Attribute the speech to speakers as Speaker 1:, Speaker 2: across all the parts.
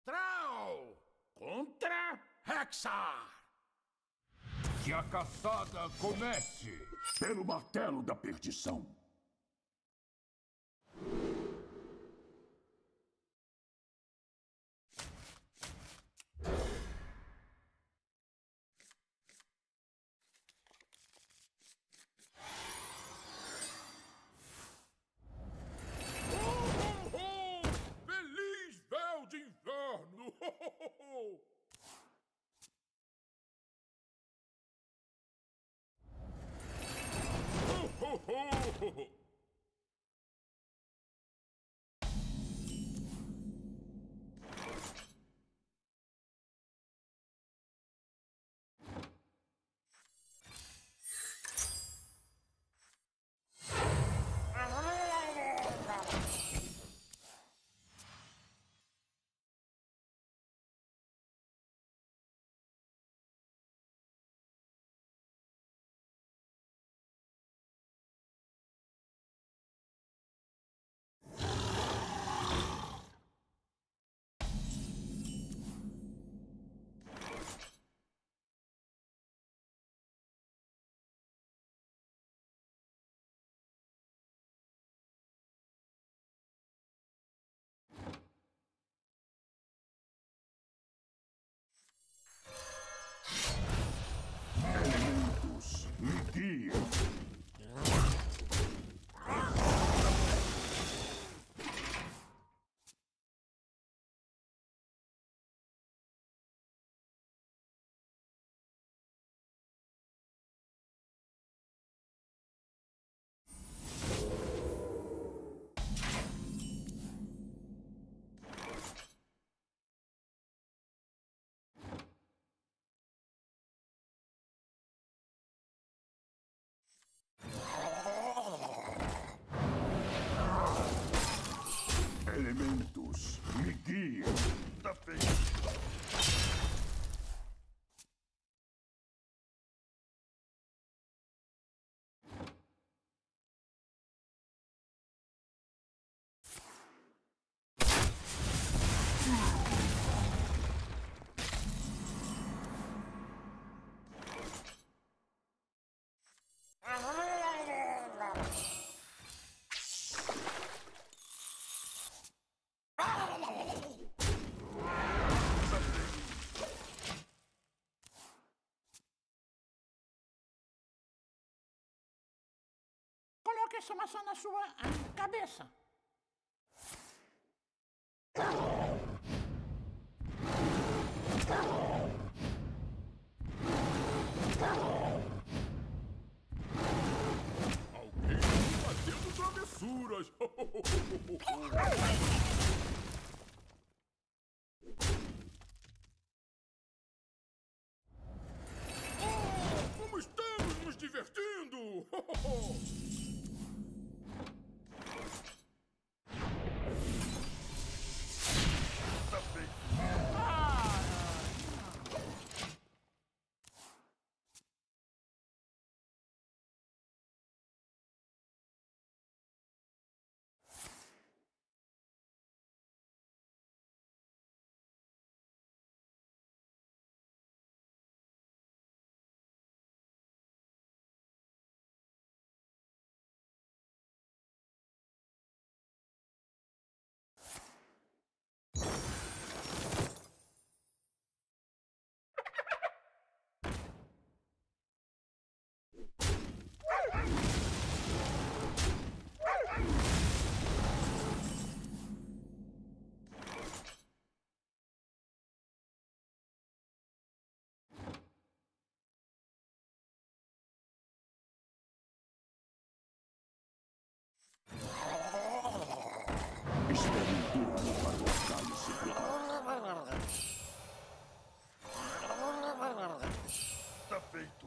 Speaker 1: Trau contra Hexar.
Speaker 2: Que a caçada comece!
Speaker 3: Pelo martelo da perdição.
Speaker 1: Feliz véu de inverno!
Speaker 3: Elementos, me guiem. Elementos, me guiem. Tá feito.
Speaker 4: Coloque essa maçã na sua cabeça.
Speaker 1: Alguém está fazendo travessuras! Oh, como estamos nos divertindo!
Speaker 3: Tá feito. Espere um turno para o cálice claro. Tá feito.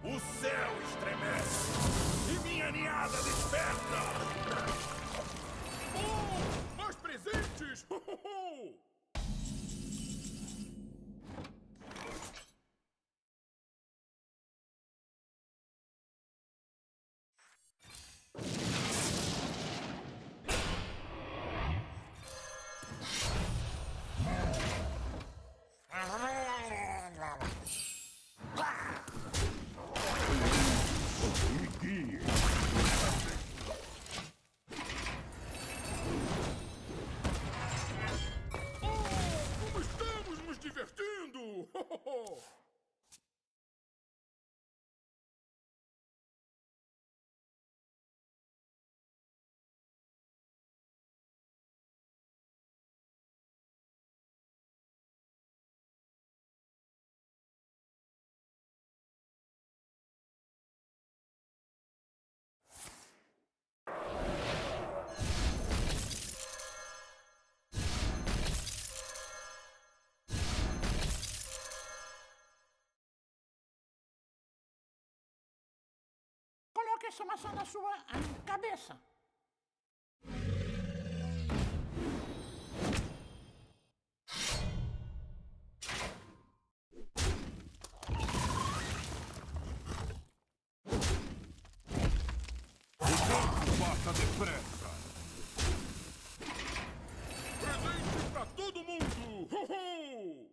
Speaker 1: O céu estremece e minha ninhada desperta! Oh, mais presentes! Ho, ho, ho!
Speaker 3: Me guiem.
Speaker 1: Oh, como estamos nos divertindo! Ho, ho, ho!
Speaker 4: Coloque essa maçã na sua cabeça.
Speaker 2: O tempo passa depressa.
Speaker 1: Presente pra todo mundo! Ho, ho!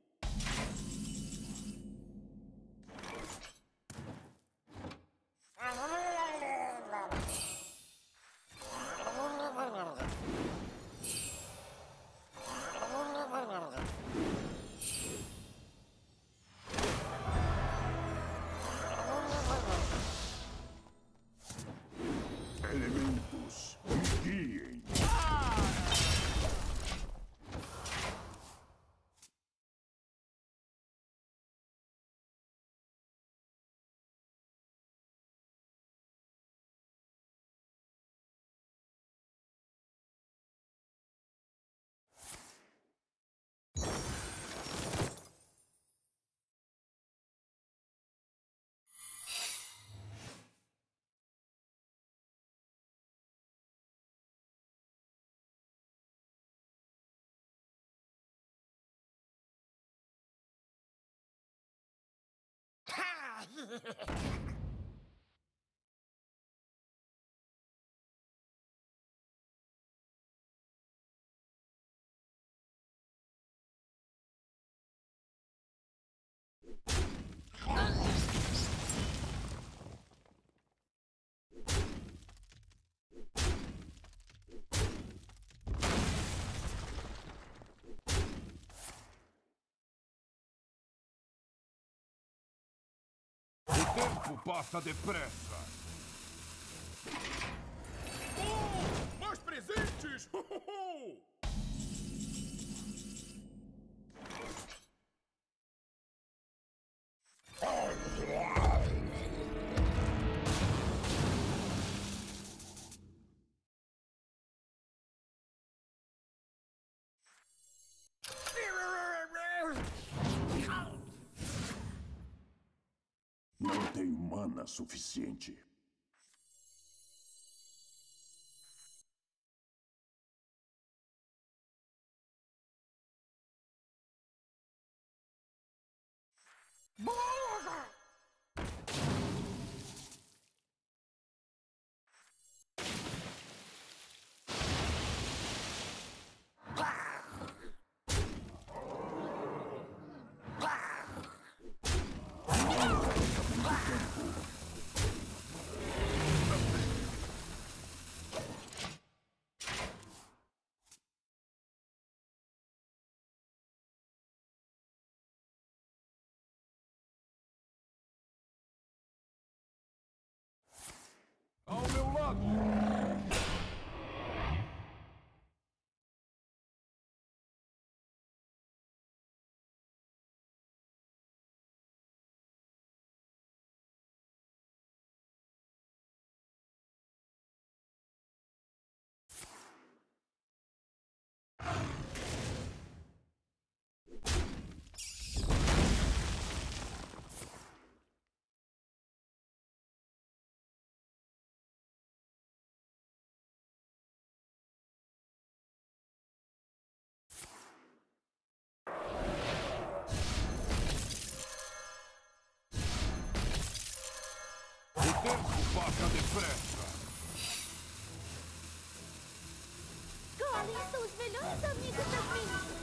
Speaker 3: Elementos, me guiem.
Speaker 2: O tempo passa depressa.
Speaker 1: Oh, mais presentes! Ho, ho, ho!
Speaker 3: Não tenho mana suficiente.
Speaker 2: Ao meu lado. passa depressa.
Speaker 5: Golems são os melhores amigos das meninas.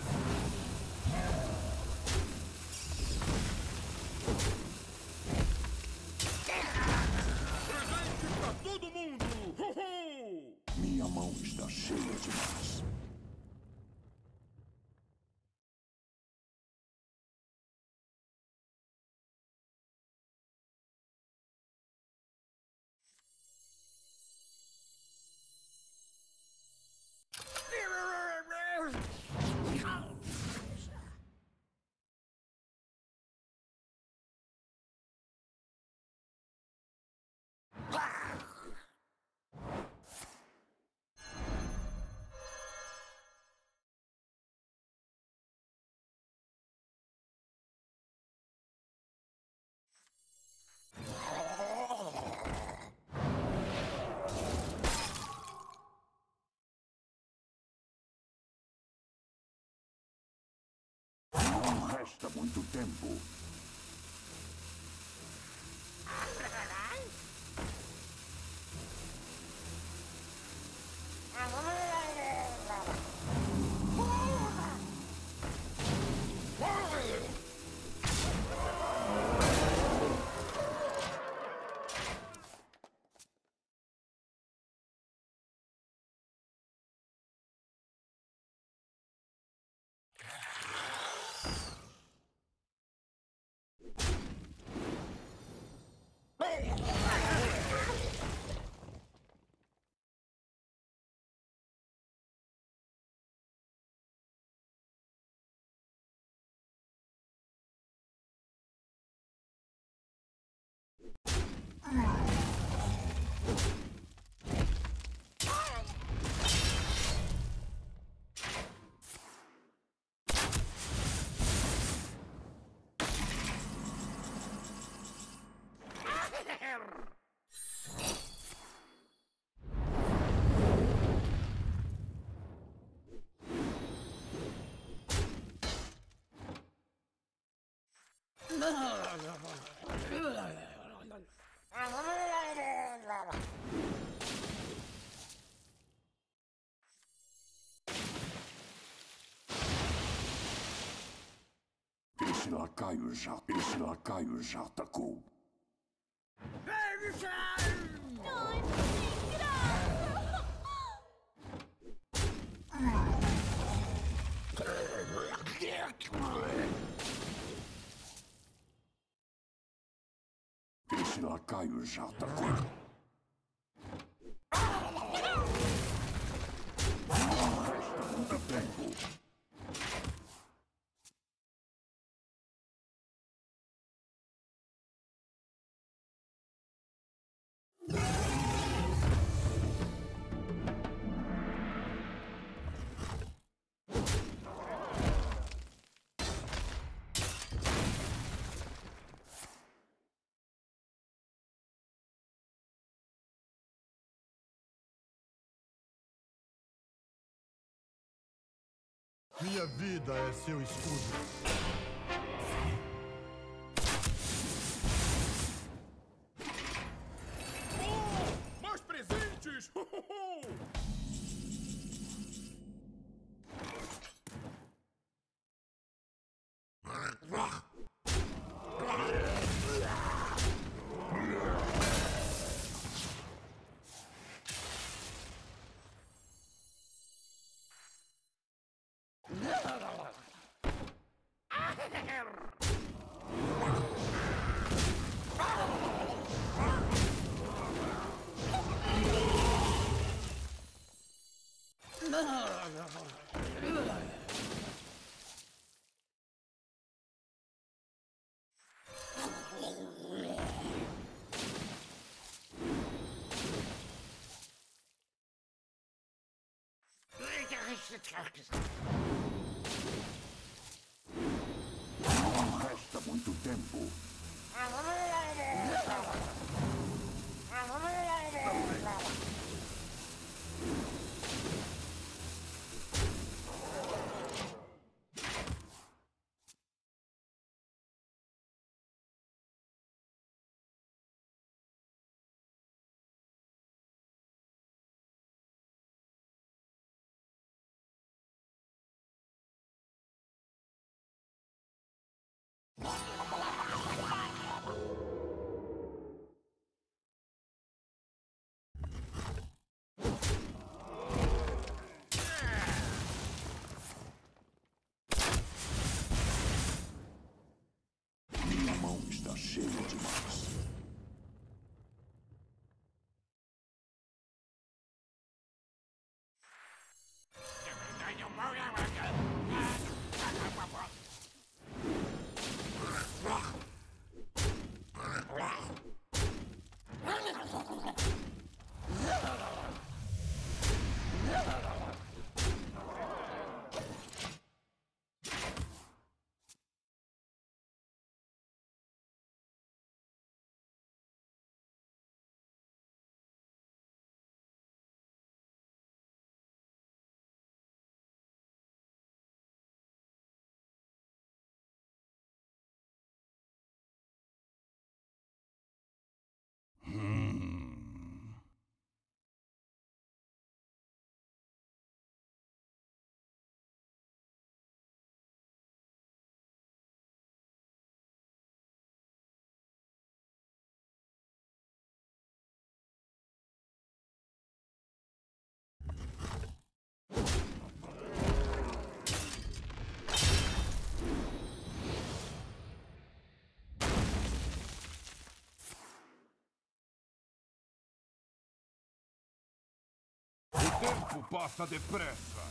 Speaker 1: Presente pra todo mundo! Ho, ho!
Speaker 3: Minha mão está cheia demais. Não resta muito tempo. Esse lacaio já atacou.
Speaker 5: Ai, sem graça!
Speaker 3: Esse lacaio já atacou. Não resta muito tempo.
Speaker 6: Minha vida é seu escudo.
Speaker 1: Oh, mais presentes! Ho, ho, ho!
Speaker 3: Não resta muito tempo.
Speaker 2: O tempo passa depressa.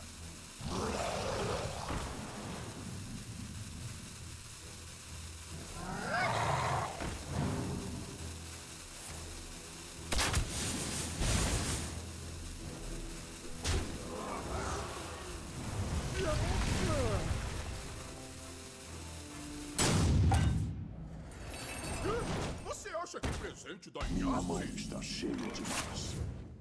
Speaker 1: Você acha que presente da
Speaker 3: A
Speaker 1: Yasmin?
Speaker 3: mãe está cheia demais.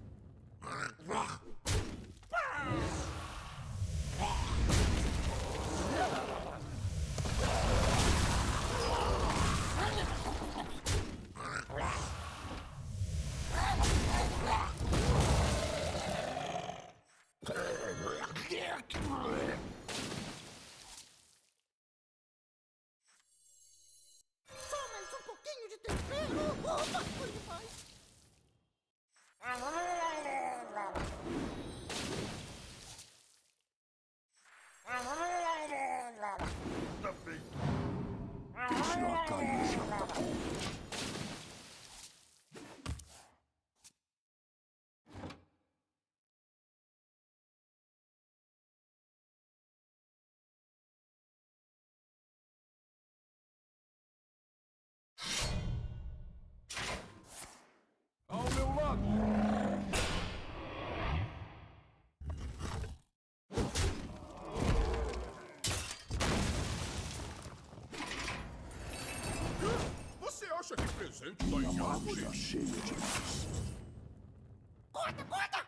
Speaker 5: Só mais um pouquinho de tempero. Opa, foi demais.
Speaker 3: Esse lacaio já tá bom.
Speaker 2: Ao meu lado.
Speaker 1: Você acha que presente da
Speaker 3: A mãe
Speaker 1: Yasmin?
Speaker 3: está cheia demais.
Speaker 5: Corta, corta.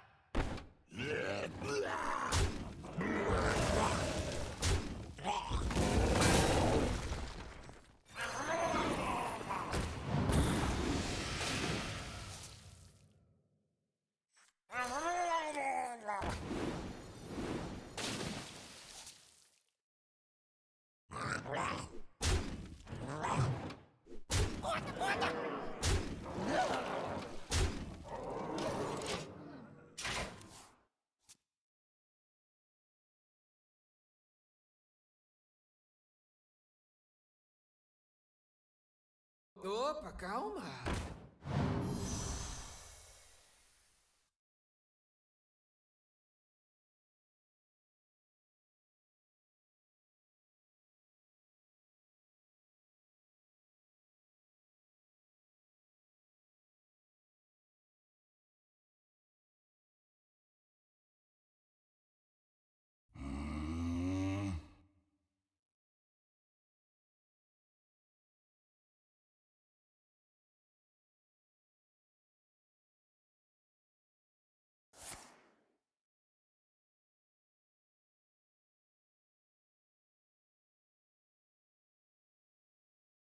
Speaker 5: Corta, corta.
Speaker 7: Opa, calma.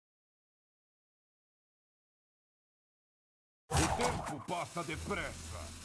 Speaker 2: O tempo passa depressa.